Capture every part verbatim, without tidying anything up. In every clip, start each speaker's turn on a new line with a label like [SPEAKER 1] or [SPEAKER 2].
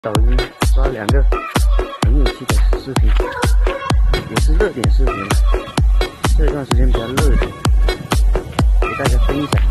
[SPEAKER 1] 抖音刷两个很有趣的视频，也是热点视频了。这段时间比较热点，给大家分享。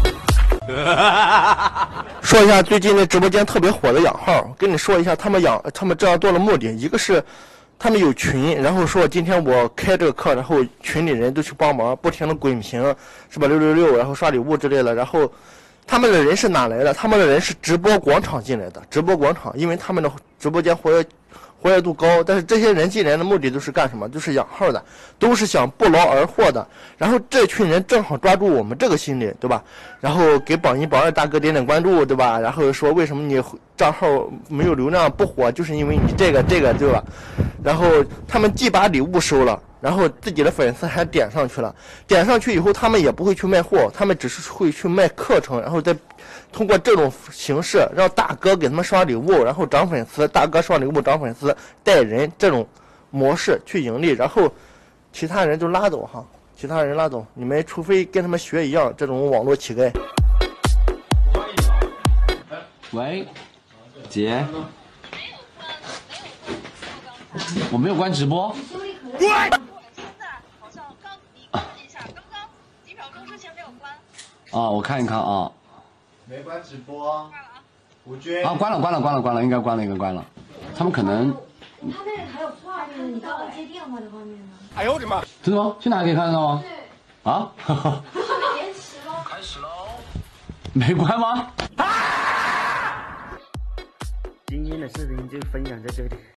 [SPEAKER 2] 说一下最近的直播间特别火的养号，跟你说一下他们养他们这样做的目的，一个是他们有群，然后说今天我开这个课，然后群里人都去帮忙，不停的滚屏是吧？六六六，然后刷礼物之类的，然后。他们的人是哪来的？他们的人是直播广场进来的。直播广场，因为他们的直播间活跃活跃度高，但是这些人进来的目的都是干什么？就是养号的，都是想不劳而获的。然后这群人正好抓住我们这个心理，对吧？然后给榜一、榜二大哥点点关注，对吧？然后说为什么你账号没有流量不火，就是因为你这个这个，对吧？然后他们既把礼物收了。然后自己的粉丝还点上去了，点上去以后，他们也不会去卖货，他们只是会去卖课程，然后再通过这种形式让大哥给他们刷礼物，然后涨粉丝，大哥刷礼物涨粉丝，带人这种模式去盈利，然后其他人就拉走哈，其他人拉走，你们除非跟他们学一样这种网络乞丐。
[SPEAKER 3] 喂，姐，我没有关直播。对。啊，我看一看啊，
[SPEAKER 4] 没关直播，吴军
[SPEAKER 3] 啊，关了，关了，关了，关了，应该关了，应该关了。他们可能，
[SPEAKER 5] 他那里还有画面，你刚刚接电话的画面呢？
[SPEAKER 4] 哎呦我的妈！
[SPEAKER 3] 真的吗？现在还可以看得到吗？
[SPEAKER 5] 对。
[SPEAKER 3] 啊？哈哈。
[SPEAKER 5] 延迟喽。
[SPEAKER 4] 开始喽。
[SPEAKER 3] 没关吗？
[SPEAKER 1] 今天的视频就分享在这里。